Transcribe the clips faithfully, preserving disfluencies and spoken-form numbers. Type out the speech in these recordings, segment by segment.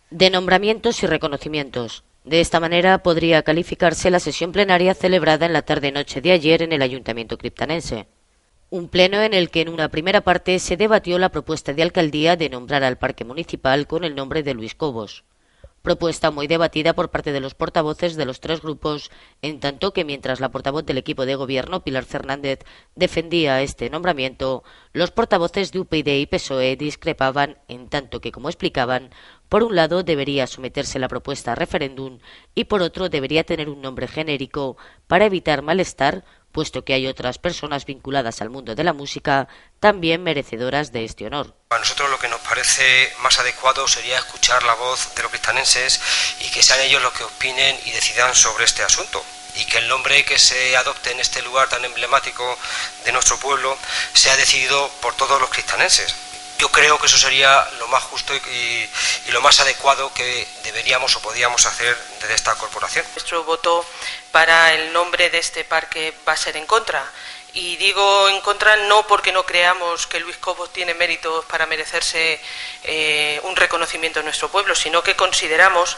de nombramientos y reconocimientos. De esta manera podría calificarse la sesión plenaria celebrada en la tarde-noche de ayer en el Ayuntamiento criptanense. Un pleno en el que en una primera parte se debatió la propuesta de alcaldía de nombrar al parque municipal con el nombre de Luis Cobos. Propuesta muy debatida por parte de los portavoces de los tres grupos, en tanto que mientras la portavoz del equipo de gobierno, Pilar Fernández, defendía este nombramiento, los portavoces de U P YD y P S O E discrepaban, en tanto que, como explicaban, por un lado debería someterse la propuesta a referéndum y por otro debería tener un nombre genérico para evitar malestar, puesto que hay otras personas vinculadas al mundo de la música también merecedoras de este honor. A nosotros lo que nos parece más adecuado sería escuchar la voz de los criptanenses y que sean ellos los que opinen y decidan sobre este asunto, y que el nombre que se adopte en este lugar tan emblemático de nuestro pueblo sea decidido por todos los criptanenses. Yo creo que eso sería lo más justo y, y, y lo más adecuado que deberíamos o podíamos hacer desde esta corporación. Nuestro voto para el nombre de este parque va a ser en contra. Y digo en contra no porque no creamos que Luis Cobos tiene méritos para merecerse eh, un reconocimiento en nuestro pueblo, sino que consideramos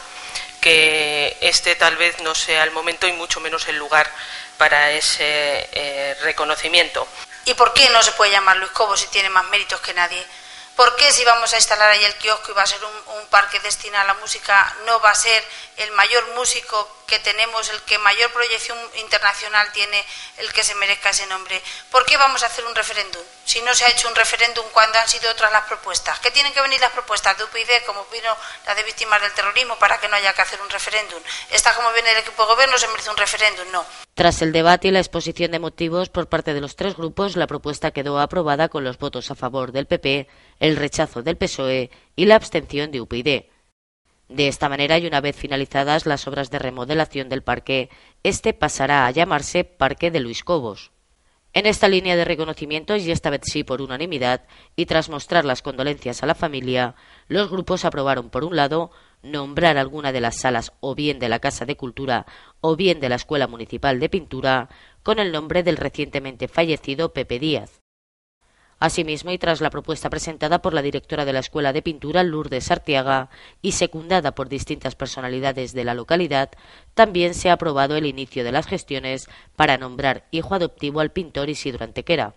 que este tal vez no sea el momento y mucho menos el lugar para ese eh, reconocimiento. ¿Y por qué no se puede llamar Luis Cobos si tiene más méritos que nadie? ¿Por qué si vamos a instalar ahí el kiosco y va a ser un, un parque destinado a la música, no va a ser el mayor músico que tenemos, el que mayor proyección internacional tiene, el que se merezca ese nombre? ¿Por qué vamos a hacer un referéndum si no se ha hecho un referéndum cuando han sido otras las propuestas? ¿Qué tienen que venir las propuestas de U P YD, como vino la de víctimas del terrorismo, para que no haya que hacer un referéndum? Esta, como viene el equipo de gobierno, se merece un referéndum, no. Tras el debate y la exposición de motivos por parte de los tres grupos, la propuesta quedó aprobada con los votos a favor del P P, el rechazo del P S O E y la abstención de U P YD. De esta manera, y una vez finalizadas las obras de remodelación del parque, este pasará a llamarse Parque de Luis Cobos. En esta línea de reconocimientos, y esta vez sí por unanimidad, y tras mostrar las condolencias a la familia, los grupos aprobaron, por un lado, nombrar alguna de las salas o bien de la Casa de Cultura o bien de la Escuela Municipal de Pintura con el nombre del recientemente fallecido Pepe Díaz. Asimismo, y tras la propuesta presentada por la directora de la Escuela de Pintura, Lourdes Arteaga, y secundada por distintas personalidades de la localidad, también se ha aprobado el inicio de las gestiones para nombrar hijo adoptivo al pintor Isidro Antequera.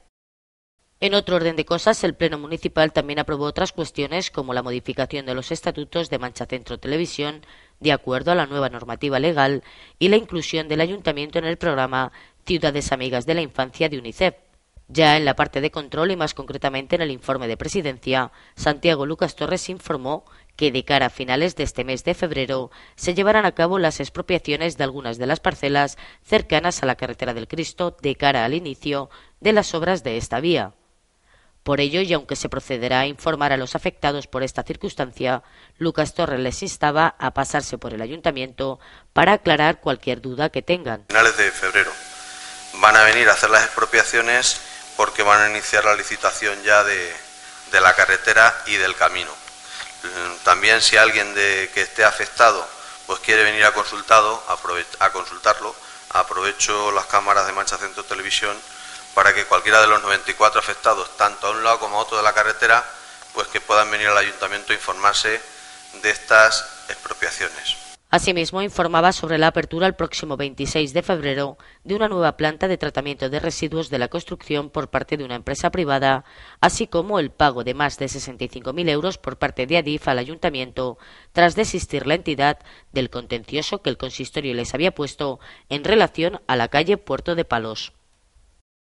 En otro orden de cosas, el Pleno Municipal también aprobó otras cuestiones como la modificación de los estatutos de Mancha Centro Televisión, de acuerdo a la nueva normativa legal, y la inclusión del Ayuntamiento en el programa Ciudades Amigas de la Infancia de UNICEF. Ya en la parte de control y más concretamente en el informe de presidencia, Santiago Lucas Torres informó que de cara a finales de este mes de febrero se llevarán a cabo las expropiaciones de algunas de las parcelas cercanas a la carretera del Cristo de cara al inicio de las obras de esta vía. Por ello, y aunque se procederá a informar a los afectados por esta circunstancia, Lucas Torres les instaba a pasarse por el ayuntamiento para aclarar cualquier duda que tengan. Finales de febrero van a venir a hacer las expropiaciones porque van a iniciar la licitación ya de, de la carretera y del camino. También, si alguien de, que esté afectado pues quiere venir a, consultado, a consultarlo, aprovecho las cámaras de Mancha Centro Televisión para que cualquiera de los noventa y cuatro afectados, tanto a un lado como a otro de la carretera, pues que puedan venir al ayuntamiento a informarse de estas expropiaciones. Asimismo, informaba sobre la apertura el próximo veintiséis de febrero de una nueva planta de tratamiento de residuos de la construcción por parte de una empresa privada, así como el pago de más de sesenta y cinco mil euros por parte de Adif al ayuntamiento, tras desistir la entidad del contencioso que el consistorio les había puesto en relación a la calle Puerto de Palos.